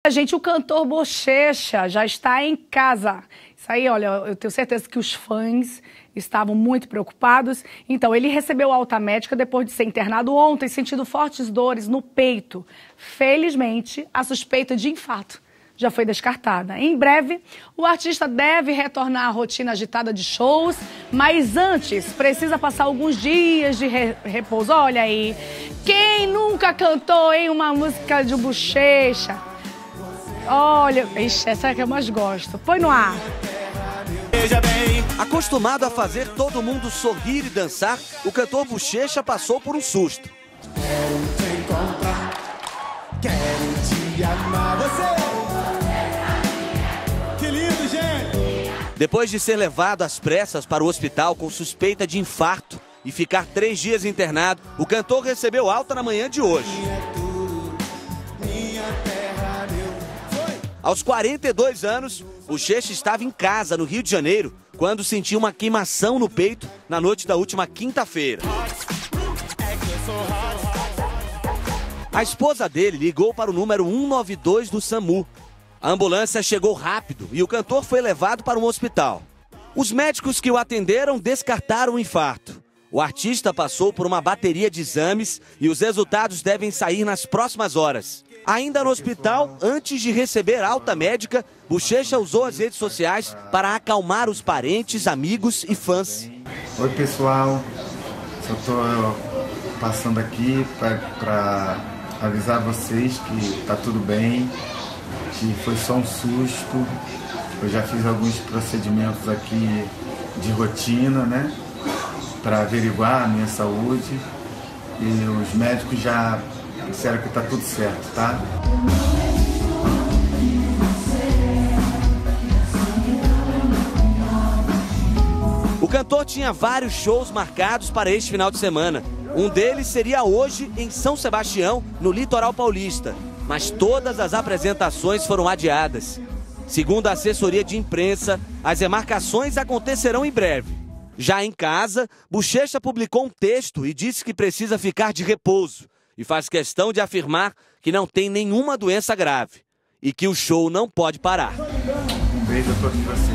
Gente, o cantor Bochecha já está em casa. Isso aí, olha, eu tenho certeza que os fãs estavam muito preocupados. Então, ele recebeu alta médica depois de ser internado ontem, sentindo fortes dores no peito. Felizmente, a suspeita de infarto já foi descartada. Em breve, o artista deve retornar à rotina agitada de shows, mas antes precisa passar alguns dias de repouso. Olha aí, quem nunca cantou em uma música de Bochecha? Olha, ixi, essa é a que eu mais gosto. Põe no ar. Acostumado a fazer todo mundo sorrir e dançar, o cantor Bochecha passou por um susto. Quero te encontrar, quero te amar. Você! Que lindo, gente! Depois de ser levado às pressas para o hospital com suspeita de infarto e ficar 3 dias internado, o cantor recebeu alta na manhã de hoje. Aos 42 anos, Bochecha estava em casa, no Rio de Janeiro, quando sentiu uma queimação no peito na noite da última quinta-feira. A esposa dele ligou para o número 192 do SAMU. A ambulância chegou rápido e o cantor foi levado para um hospital. Os médicos que o atenderam descartaram o infarto. O artista passou por uma bateria de exames e os resultados devem sair nas próximas horas. Ainda no hospital, antes de receber alta médica, Bochecha usou as redes sociais para acalmar os parentes, amigos e fãs. Oi pessoal, só estou passando aqui para avisar vocês que tá tudo bem, que foi só um susto. Eu já fiz alguns procedimentos aqui de rotina, né, para averiguar a minha saúde e os médicos já disseram que tá tudo certo, tá? O cantor tinha vários shows marcados para este final de semana. Um deles seria hoje em São Sebastião, no litoral paulista. Mas todas as apresentações foram adiadas. Segundo a assessoria de imprensa, as remarcações acontecerão em breve. Já em casa, Bochecha publicou um texto e disse que precisa ficar de repouso. E faz questão de afirmar que não tem nenhuma doença grave e que o show não pode parar. Um beijo a todos vocês.